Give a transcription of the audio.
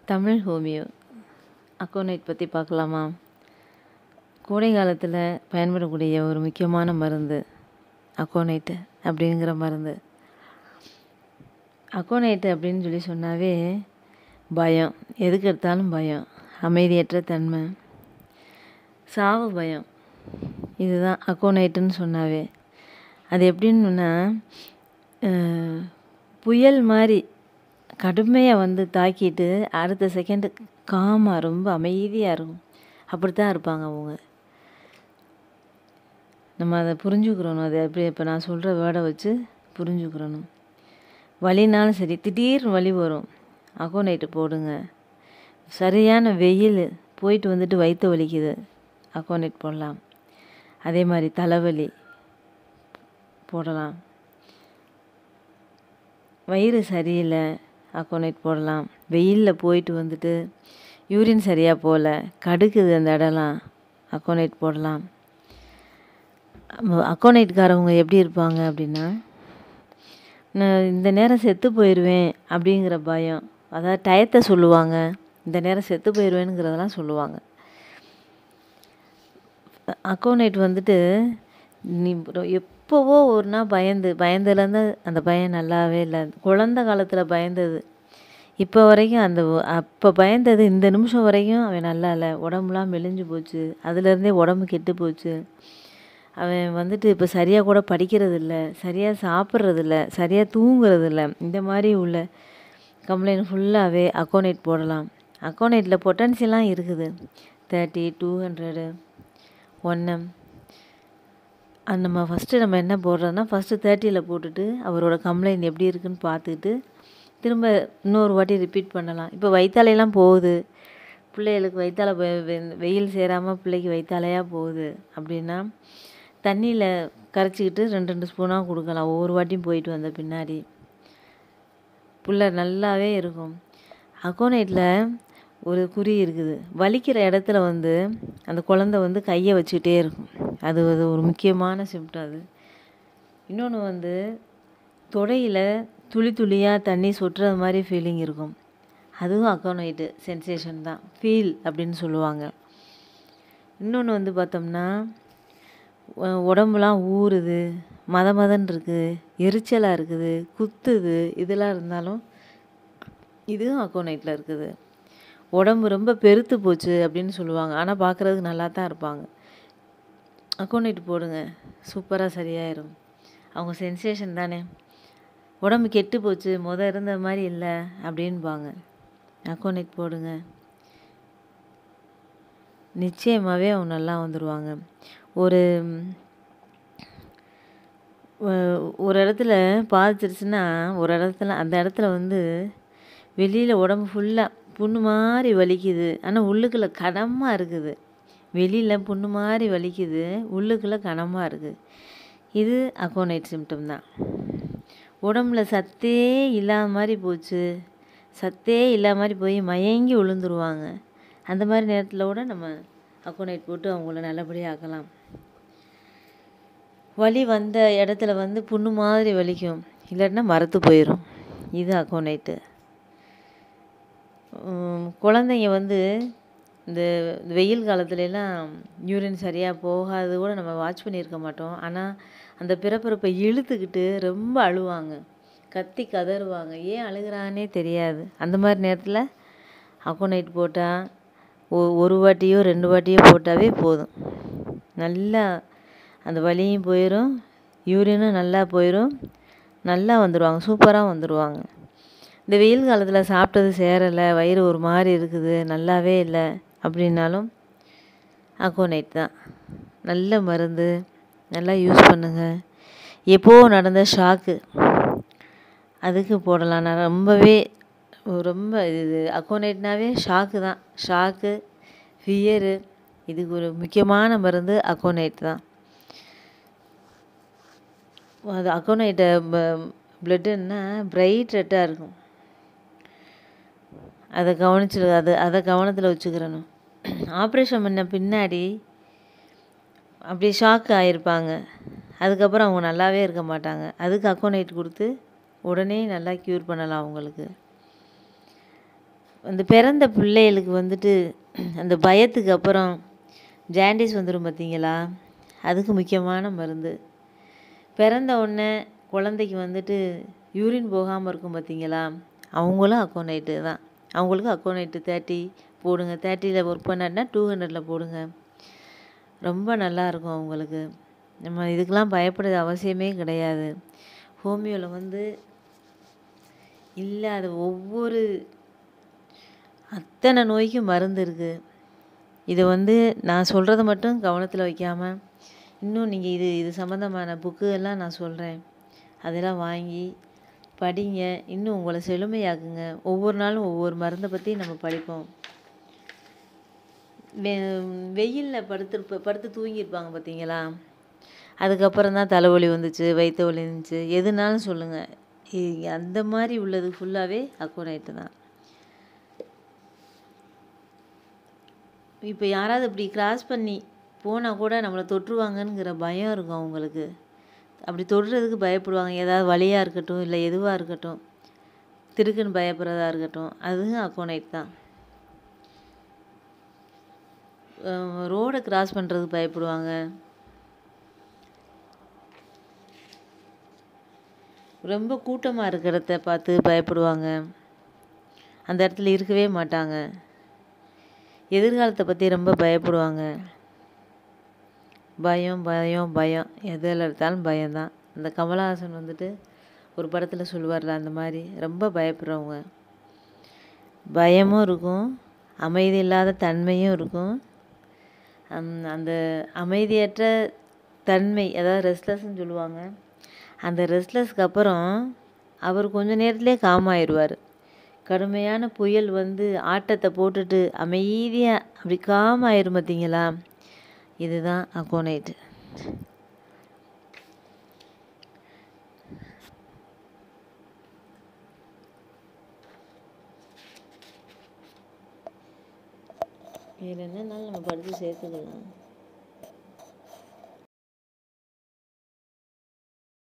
Tamil homeo aconite பற்றி பார்க்கலாமா? கோடை காலத்தில் பயன்படக்கூடிய ஒரு முக்கியமான மருந்து அக்கோனைட்டு அப்படிங்கிற மருந்து. அக்கோனைட்டு அப்படின்னு சொல்லி சொன்னாவே பயம், எதுக்கு எடுத்தாலும் பயம், அமைதியற்ற தன்மை, சாவு பயம், இதுதான் அக்கோனைட்டுன்னு சொன்னாவே. அது எப்படின்னா புயல் மாதிரி கடுமையாக வந்து தாக்கிட்டு அடுத்த செகண்டு காமாக ரொம்ப அமைதியாக இருக்கும். அப்படித்தான் இருப்பாங்க அவங்க. நம்ம அதை புரிஞ்சுக்கிறணும். அது எப்படி இப்போ நான் சொல்கிற வேர்டை வச்சு புரிஞ்சுக்கிறணும். வலினாலும் சரி, திடீர்னு வலி வரும், அக்கோனைட்டு போடுங்க. சரியான வெயில், போயிட்டு வந்துட்டு வயிற்று வலிக்குது, அக்கோனைட் போடலாம். அதே மாதிரி தலைவலி போடலாம். வயிறு சரியில்லை, அக்கோனைட் போடலாம். வெயிலில் போயிட்டு வந்துட்டு யூரின் சரியாக போகல, கடுக்குது அந்த இடம்லாம், அக்கோனைட் போடலாம். அக்கோனைட்காரவங்க எப்படி இருப்பாங்க அப்படின்னா, நான் இந்த நேரம் செத்து போயிடுவேன் அப்படிங்கிற பயம், அதாவது டயத்தை சொல்லுவாங்க, இந்த நேரம் செத்து போயிடுவேனுங்கிறதெல்லாம் சொல்லுவாங்க. அக்கோனைட் வந்துட்டு நீ எப்போவோ ஒரு நாள் பயந்துலேருந்து அந்த பயம் நல்லாவே இல்லை. குழந்த காலத்தில் பயந்தது இப்போ வரைக்கும், அப்போ பயந்தது இந்த நிமிஷம் வரைக்கும் அவன் நல்லா இல்லை. உடம்புலாம் மெலிஞ்சு போச்சு, அதுலேருந்தே உடம்பு கெட்டு போச்சு. அவன் வந்துட்டு இப்போ சரியாக கூட படிக்கிறதில்ல, சரியாக சாப்பிட்றதில்ல, சரியாக தூங்குறதில்ல. இந்த மாதிரி உள்ள கம்ப்ளைண்ட் ஃபுல்லாகவே அக்கோனைட் போடலாம். அக்கோனைட்டில் பொட்டன்சியலாம் இருக்குது. 30, 200, 1M. நம்ம ஃபஸ்ட்டு நம்ம என்ன போடுறோன்னா, ஃபஸ்ட்டு 30ல் போட்டுட்டு அவரோட கம்ப்ளைண்ட் எப்படி இருக்குதுன்னு பார்த்துட்டு திரும்ப இன்னொரு வாட்டி ரிப்பீட் பண்ணலாம். இப்போ வயிற்றாலையெல்லாம் போகுது, பிள்ளைகளுக்கு வயிற்றால வெயில் சேராமல் பிள்ளைக்கு வயிற்றாலையாக போகுது அப்படின்னா, தண்ணியில் கரைச்சிக்கிட்டு 2 ஸ்பூனாக கொடுக்கலாம் ஒவ்வொரு வாட்டியும் போயிட்டு வந்த பின்னாடி. புள்ள நல்லாவே இருக்கும். அக்கோனைட்டில் ஒரு குறி இருக்குது. வலிக்கிற இடத்துல வந்து அந்த குழந்தை வந்து கையை வச்சுக்கிட்டே இருக்கும். அது ஒரு முக்கியமான சிம்டம். அது இன்னொன்று வந்து தொடையில் துளி துளியாக தண்ணி சொட்டுறது மாதிரி ஃபீலிங் இருக்கும். அதுவும் அக்கோனைட்டு சென்சேஷன் தான், ஃபீல் அப்படின்னு சொல்லுவாங்க. இன்னொன்று வந்து பார்த்தோம்னா, உடம்புலாம் ஊறுது, மதன்னு இருக்குது, எரிச்சலாக இருக்குது, குத்துது, இதெல்லாம் இருந்தாலும் இதுவும் அக்கோனைட்டில் இருக்குது. உடம்பு ரொம்ப பெருத்து போச்சு அப்படின்னு சொல்லுவாங்க, ஆனால் பார்க்குறதுக்கு நல்லா தான் இருப்பாங்க. அக்கோனைட்டு போடுங்க, சூப்பராக சரியாயிடும். அவங்க சென்சேஷன் தானே. உடம்பு கெட்டு போச்சு, இருந்த மாதிரி இல்லை அப்படின்பாங்க. அக்கோனைட் போடுங்க, நிச்சயமாகவே அவங்க நல்லா வந்துடுவாங்க. ஒரு இடத்துல பாதிச்சிருச்சுன்னா, ஒரு இடத்துல அந்த இடத்துல வந்து வெளியில் உடம்பு ஃபுல்லாக புண்ணு மாதிரி வலிக்குது, ஆனால் உள்ளுக்குள்ளே கனமாக இருக்குது. வெளியில் புண்ணு மாதிரி வலிக்குது, உள்ளுக்குள்ளே கனமாக இருக்குது. இது அக்கோனைட் சிம்டம் தான். உடம்புல சத்தே இல்லாத மாதிரி போச்சு, சத்தே இல்லாத மாதிரி போய் மயங்கி விழுந்துருவாங்க. அந்த மாதிரி நேரத்தில் கூட நம்ம அக்கோனைட் போட்டு அவங்கள நல்லபடியாக ஆக்கலாம். வலி வந்த இடத்துல வந்து புண்ணு மாதிரி வலிக்கும், இல்லாட்டினா மரத்து போயிடும். இது அக்கோனைட்டு. குழந்தைங்க வந்து இந்த வெயில் காலத்துலலாம் யூரின் சரியாக போகாது கூட நம்ம வாட்ச் பண்ணியிருக்க மாட்டோம். ஆனால் அந்த பிறப்பிறப்பை இழுத்துக்கிட்டு ரொம்ப அழுவாங்க, கத்தி கதறுவாங்க, ஏன் அழுகிறானே தெரியாது. அந்த மாதிரி நேரத்தில் அக்கோனைட் போட்டால் ஒரு வாட்டியோ 2 வாட்டியோ போட்டாவே போதும். நல்லா அந்த வலியும் போயிடும், யூரினும் நல்லா போயிடும், நல்லா வந்துடுவாங்க, சூப்பராக வந்துடுவாங்க. இந்த வெயில் காலத்தில் சாப்பிட்டது சேரலை, வயிறு ஒரு மாதிரி இருக்குது, நல்லாவே இல்லை அப்படின்னாலும் அக்கோனைட் தான் நல்ல மருந்து. நல்லா யூஸ் பண்ணுங்கள். எப்போது நடந்த ஷாக்கு அதுக்கு போடலாம். நான் ரொம்ப இது அக்கோனைட்னாவே ஷாக்கு தான். ஷாக்கு, ஃபியரு, இதுக்கு ஒரு முக்கியமான மருந்து அக்கோனைட் தான். அது அக்கோனைட்டை பிளட்டுன்னா பிரைட் ரெட்டாக இருக்கும், அதை கவனத்தில் வச்சுக்கிறணும். ஆப்ரேஷன் பண்ண பின்னாடி அப்படியே ஷாக் ஆகிருப்பாங்க, அதுக்கப்புறம் அவங்க நல்லாவே இருக்க மாட்டாங்க. அதுக்கு அக்கோனைட் கொடுத்து உடனே நல்லா க்யூர் பண்ணலாம் அவங்களுக்கு. அந்த பிறந்த பிள்ளைகளுக்கு வந்துட்டு அந்த பயத்துக்கு அப்புறம் ஜாண்டிஸ் வந்துடும் பார்த்தீங்களா, அதுக்கு முக்கியமான மருந்து. பிறந்த உடனே குழந்தைக்கு வந்துட்டு யூரின் போகாமல் இருக்கும் பார்த்தீங்களா, அவங்களும் அக்கோனைட்டு தான். அவங்களுக்கு அக்கோனைட்டு 30 போடுங்க. 30ல் ஒர்க் பண்ணாட்டினா 200ல் போடுங்க. ரொம்ப நல்லாயிருக்கும் அவங்களுக்கு. நம்ம இதுக்கெலாம் பயப்பட அவசியமே கிடையாது. ஹோமியோவில் வந்து இல்லாத ஒவ்வொரு அத்தனை நோய்க்கும் மருந்து இருக்குது. இதை வந்து நான் சொல்கிறத மட்டும் கவனத்தில் வைக்காமல், இன்னும் நீங்கள் இது சம்மந்தமான புக்கு எல்லாம் நான் சொல்கிறேன், அதெல்லாம் வாங்கி படிங்க. இன்னும் உங்களை செழுமையாக்குங்க. ஒவ்வொரு நாளும் ஒவ்வொரு மருந்தை பற்றி நம்ம படிப்போம். வெயிலில் படுத்து தூங்கியிருப்பாங்க பார்த்தீங்களா, அதுக்கப்புறம் தான் தலைவலி வந்துச்சு, வயிற்று வலி இருந்துச்சு, எதுனாலும் சொல்லுங்கள். அந்த மாதிரி உள்ளது ஃபுல்லாகவே அக்கோனைட்டு தான். இப்போ யாராவது இப்படி கிராஸ் பண்ணி போனால் கூட நம்மளை தொற்றுவாங்கங்கிற பயம் இருக்கும் அவங்களுக்கு. அப்படி தொடுறதுக்கு பயப்படுவாங்க. ஏதாவது வலியாக இருக்கட்டும், இல்லை எதுவாக இருக்கட்டும், திருக்குன்னு பயப்படுறதா இருக்கட்டும், அதுவும் அக்கோனைட் தான். ரோடை கிராஸ் பண்ணுறதுக்கு பயப்படுவாங்க. ரொம்ப கூட்டமாக இருக்கிறத பார்த்து பயப்படுவாங்க. அந்த இடத்துல இருக்கவே மாட்டாங்க. எதிர்காலத்தை பற்றி ரொம்ப பயப்படுவாங்க. பயம் பயம் பயம், எதில் எடுத்தாலும் பயம்தான். அந்த கமலஹாசன் வந்துட்டு ஒரு படத்தில் சொல்லுவார்ல, அந்த மாதிரி ரொம்ப பயப்படுறவங்க. பயமும் இருக்கும், அமைதி இல்லாத தன்மையும் இருக்கும். அந்த அமைதியற்ற தன்மை, அதாவது ரெஸ்ட்லெஸ்ன்னு சொல்லுவாங்க. அந்த ரெஸ்ட்லெஸ்க்கு அப்புறம் அவர் கொஞ்சம் நேரத்துலேயே காமாயிருவார். கடுமையான புயல் வந்து ஆட்டத்தை போட்டுட்டு அமைதியாக அப்படி காமாயிரும் பார்த்தீங்களா, இதுதான் அக்கோனைட்டு. வேறு என்னன்னாலும் நம்ம படித்து சேர்த்துக்கலாம்.